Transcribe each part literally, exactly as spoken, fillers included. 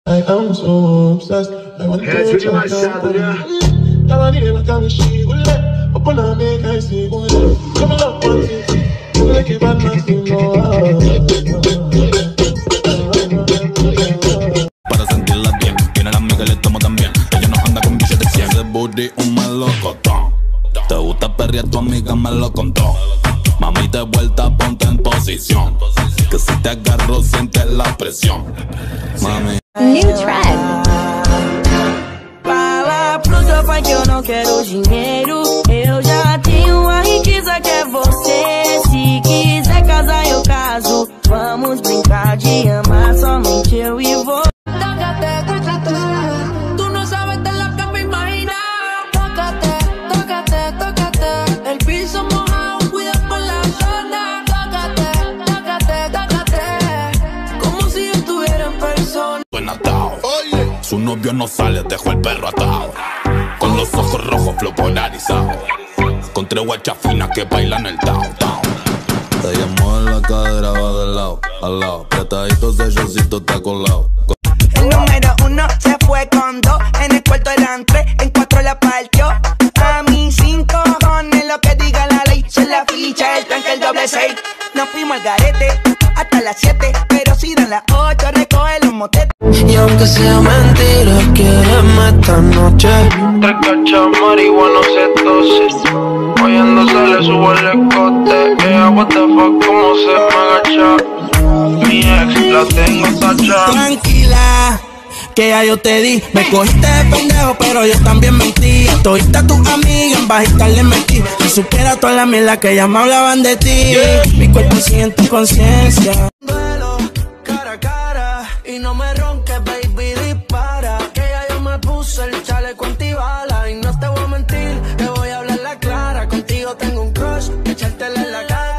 I am so obsessed. I want to touch my shadow. I want to make a she will let up on a make I see go there. Come on, one thing. You like a bad man to know. Para sentirla bien, tiene la amiga y le tomo también. Ella no anda con billetes de cien. Ese booty un melocotón. Te gusta perrear, tu amiga me lo contó. Mami, de vuelta, ponte en posición. Que si te agarro, sientes la presión. Mami. New trend. Fala pro seu pai que eu não quero dinheiro. Eu já tenho a riqueza que é você. Se quiser casar, eu caso. Vamos brincar de amar somente eu e você. Tócate, tócate. Tu não sabes de lo que me imagina. Tócate, tócate, tócate. El piso mojado, cuida por la zona. Tócate, tócate, tócate. Como si yo estuviera en persona. Oye. Su novio no sale, dejó el perro atado. Con los ojos rojos, flow polarizado. Con tres guachas finas que bailan el tao, tao. Ella mueve la cadera, va de lado a lado. Apretadito, sellosito, está colado. El número uno se fue con dos. En el cuarto eran tres, en cuatro la partió. A mí cinco cojones lo que diga la ley. Se la ficha, el tranque, el doble seis. Nos fuimos al garete hasta las siete. Pero si dan las ocho, recoge los motetes. Y aunque sea mentira, quédame esta noche. Tres cachas, marihuana, se tose. Oyéndose le subo el escote. Ella, what the fuck, cómo se me agacha. Mi ex la tengo tacha. Tranquila, que ya yo te di. Me cogiste de pendejo, pero yo también mentí. Todita tus amigas en bajita le metí. Si supiera toda la mierda que ya me hablaban de ti. Mi cuerpo sigue en tu conciencia. Duelo, cara a cara. Y no me ronques, baby, dispara. Que ya yo me puse el chaleco antibala. Y no te voy a mentir, te voy a hablar la clara. Contigo tengo un crush, echártela en la cara.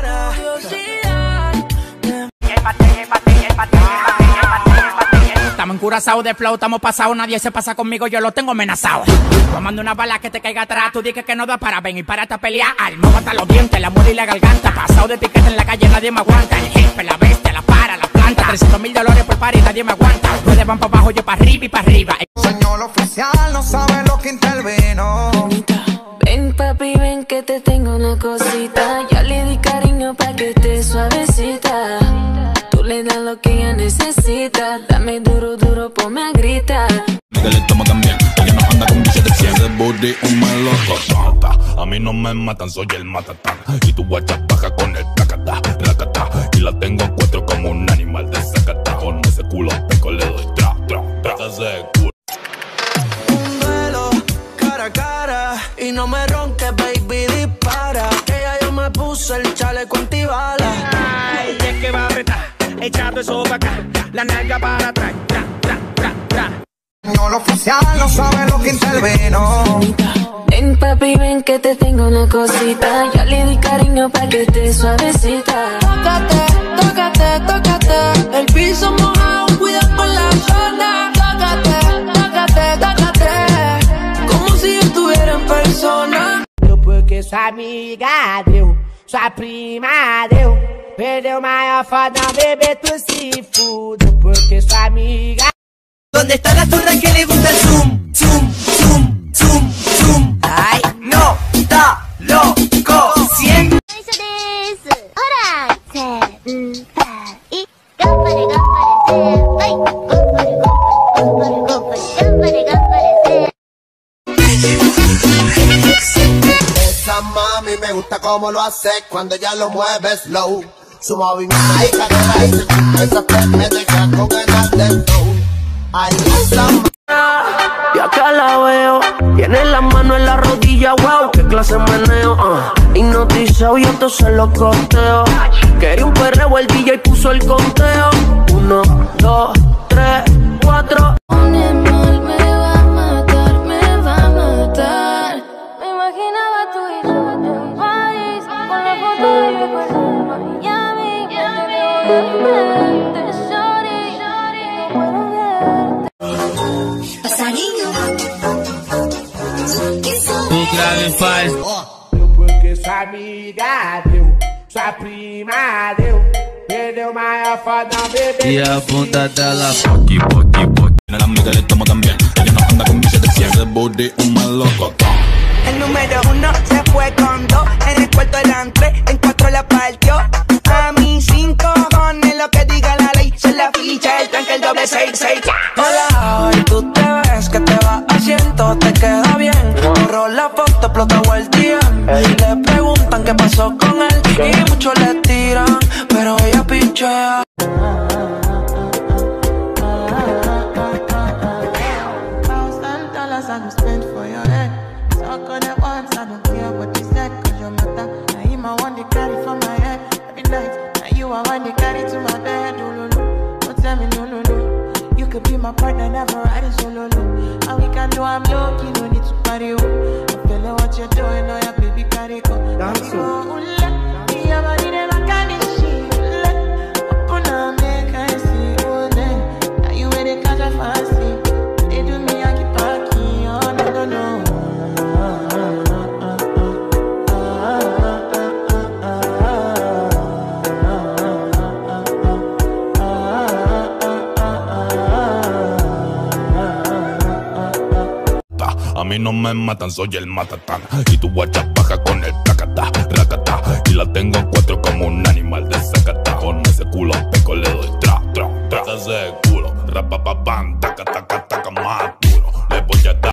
Estamos encurazados de flow, estamos pasados, nadie se pasa conmigo, yo lo tengo amenazado. Tomando una bala que te caiga atrás, tú dices que no da para, ven y párate a pelear. Almo, mata los dientes, la muela y la garganta. Pasado de etiqueta en la calle, nadie me aguanta. El jefe, la bestia, la para, la planta. trescientos mil dólares por par y nadie me aguanta. Ustedes van para abajo, yo para arriba y para arriba. Señor oficial, no sabe lo que intervino. Ven papi, ven que te tengo una cosita. Ya le di cariño pa' que esté suavecita. Tú le das lo que ella necesita. Dame duro, duro, ponme a gritar. Que le tomo también, ella no anda con billetes de cien. Ese booty un melocotón. A mí no me matan, soy el matatán. Y tu guacha baja con el tacata, racata. Y la tengo a cuatro como un animal de zacata. Con ese culo peco le doy tra, tra, tra. Ese culo. Un duelo, cara a cara. Y no me ronques, baby, dispara. Que ya yo me puse el chaleco antibala. Ay, es que va a apretar, echando eso para acá. La nalga para atrás, tra, tra, tra, tra. Señor oficial, no sabe lo que intervino. Ven papi, ven que te tengo una cosita. Ya le di cariño pa' que esté suavecita. Tócate, tócate, tócate. El piso mojado, cuida por la zona. Tócate, tócate, tócate. Como si yo estuviera en persona. Eu porque sua amiga deu, sua prima deu. Perdeu maior foda, bebê, tu se fudeu. Porque sua amiga. ¿Dónde está la zurda que le gusta el zoom? Zoom, zoom, zoom, zoom. Ay, no, está loco, siempre. Esa mami me gusta como lo hace cuando ella lo mueve slow. Su movimiento ahí cadera y se esa te me deja con ganas de flow. Ay, esa Y acá la veo, tiene la mano en la rodilla, wow, qué clase de meneo, uh. Hipnotizado y esto se lo costeo. Quería un perreo, el D J puso el conteo. Uno, dos, tres, cuatro. Un mal me va a matar, me va a matar. Me imaginaba tú y yo en París, con la foto de recuerdo en Miami. Me tengo en mi mente, shorty, no puedo ver. Passarinho. Tu grave faz. Eu porque sua amiga deu, sua prima deu. Perdeu maior foda, bebê. E a bunda dela. Poqui, poqui, poqui. amiga le tomo también. Ella no anda con billetes de cien. Ese booty un melocotón. El número uno se fue con dos. En el cuarto delante, en cuatro la partió. A mí cinco cojones lo que diga la ley. Se la ficha, el tanque, el doble seis, seis. Hola, hoy tú te ves que te vas haciendo, te queda bien. Borró la foto, explotó el D M. Le preguntan qué pasó con él y muchos le tiran, pero ella pinchea. I go spend for your head. Talk on it once, I don't care what you said. Cause your matter, now you my one they carry for my head. Every night, now you are one they carry to my bed. Oh, no, no, don't tell me no, no, no. You could be my partner, never ride it solo, no. And we can do, I'm low, you no need to party, oh. I feel like what you're doing, oh, yeah, baby, carry go. Dance, oh, ula, me, I'm a need my kind of shit, ula. Open up, make I see, oh, then. Now you ready, catch a fancy. They do me, I keep parking. No, no. A mí no me matan, soy el matatán. Y tu guacha baja con el tacata, racata. Y la tengo en cuatro como un animal de zacata. Con ese culo peco le doy tra, tra, tra. Ese culo, rapapapam, taca, taca, taca, más duro. Le voy a dar.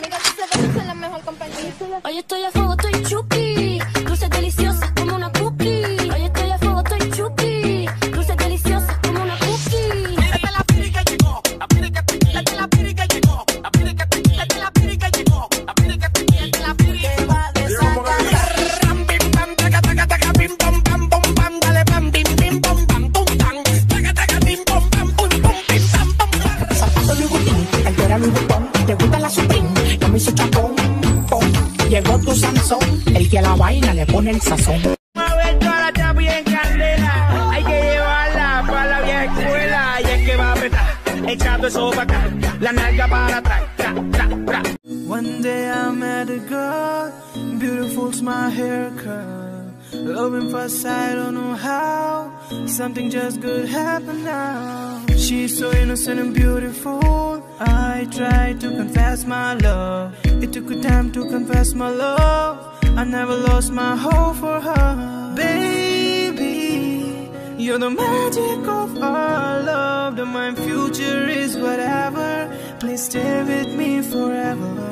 Hoy estoy a fuego, estoy chuki. Dulces deliciosas como una cookie. Hoy estoy a fuego, estoy chuki. Dulces deliciosas como una cookie. Mírate la piri que llegó. La piri que te quita, la piri que llegó. La piri que te quita, la piri que llegó. La piri que te quita, la piri que va de sacar. Ram, bim, bam, taca, taca, taca, bim, bam, bam, bam, bam. Dale, bam, bim, bim, bam, bam, tum, tan. Taca, taca, bim, bam, bam, pum, pum, bim, bam, bam, bam. Zapato Louis Vuitton, el que era Louis Vuitton. Te gusta la Supreme, yo me hice chapón. Llegó tu Sansón, el que a la vaina le pone el sazón. A ver toda la chapi en candela. Hay que llevarla para la vieja escuela. Y es que va a apretar, echando eso para acá. La nalga para atrás, tra, tra, tra. One day I met a girl, beautiful's my haircut. Loving first sight, I don't know how. Something just good happen now. She's so innocent and beautiful. I tried to confess my love. It took a time to confess my love. I never lost my hope for her. Baby, you're the magic of our love. The my future is whatever. Please stay with me forever.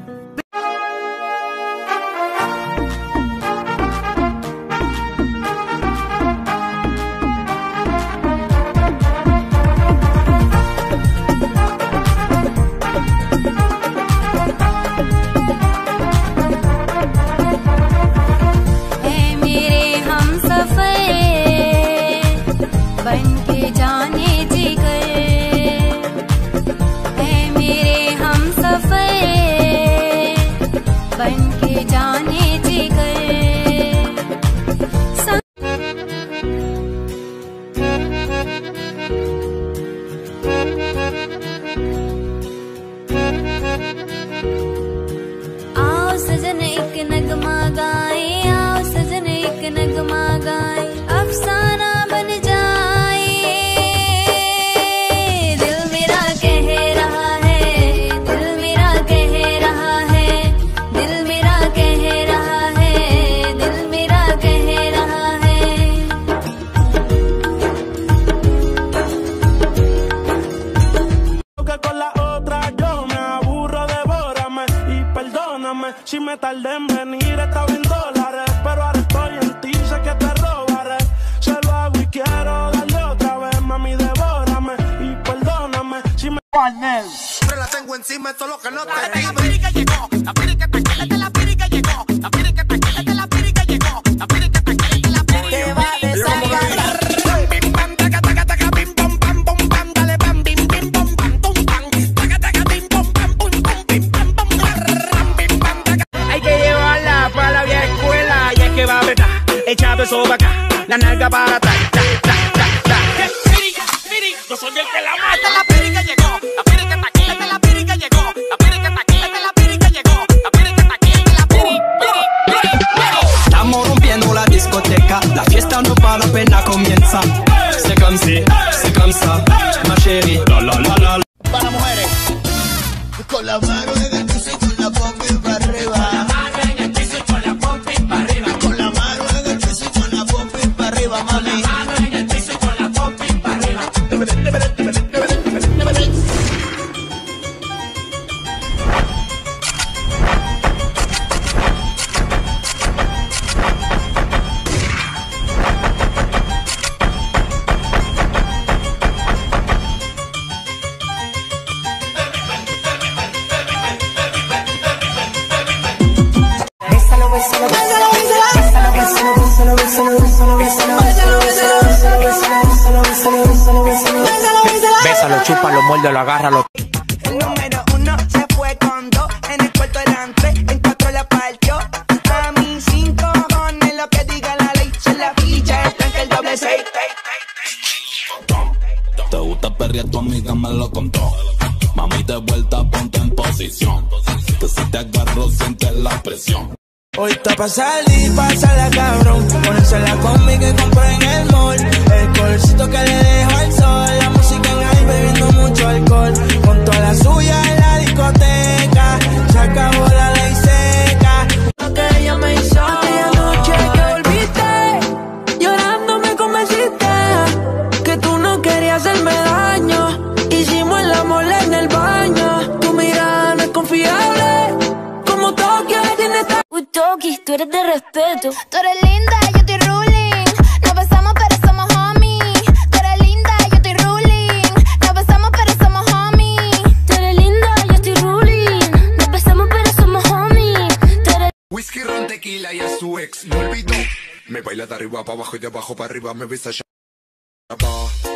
Si me tardé en venir, está bien dólares, pero ahora estoy en ti, sé que te robaré. Se lo hago y quiero darle otra vez, mami, devórame y perdóname si me... Siempre la tengo encima, esto es lo que no te digo. La piri que llegó, la piri que te quita, la piri que llegó. La piri que te quita, la piri que llegó. La piri que te quita, la piri que va de sacar. Bim, bam, taca, taca, taca, bim, bam, bam, bam, bam. Dale, bam, bim, bim, bam, bam, tum, tan. Taca, taca, bim, bam, bam, pum, pum, bim, bam, bam, bam, bim, bam, taca. Hay que llevarla para la vieja escuela. Y es que va a apretar, echado eso para acá. La nalga para atrás, tra, tra, tra, tra. Piri, piri, yo soy el que la mata. La piri que llegó, la piri que te quita, la piri que llegó. La piri que te quita, la piri que llegó. La piri que te quita, la piri, piri, piri, piri. Estamos rompiendo la discoteca, la fiesta no para, apenas comienza. C'est comme si, c'est comme ça, ma chérie. La la la la. Para mujeres. Con la mano en el piso y con la pompi para arriba. Con la mano en el piso y con la pompi para arriba. Con la mano en el piso y con la pompi para arriba, mami. Con la mano en el piso y con la pompi para arriba. Bésalo, chúpalo, muérdelo, agárralo. El número uno se fue con dos, en el cuarto eran tres, en cuatro la partió. A mí cinco cojones, lo que diga la ley, se la ficha, el tanque el doble seis. Te gusta perrear, tu amiga me lo contó. Mami, de vuelta, ponte en posición. Que si te agarro, sientes la presión. Hoy está pa' salir, pásala cabrón. Ponérsela conmigo que compré en el mall. El colorcito que le dejo al sol. La música en high, bebiendo mucho alcohol. Con toda la suya en la discoteca. Se acabó la ley seca. Lo que ella me hizo aquella noche que volviste. Llorando me convenciste que tú no querías hacerme daño. Hicimos el amor en el baño. Tu mirada no es confiable. Como Tokio tiene esta... Uy, Toki, tú eres de respeto. Tú eres linda, yo estoy ruling. No besamos, pero somos homies. Tú eres linda, yo estoy ruling. No besamos, pero somos homies. Tú eres linda, yo estoy ruling. No besamos, pero somos homies. Tú eres... Whisky, ron, tequila y a su ex no olvidó. Me baila de arriba para abajo y de abajo para arriba me besa ya.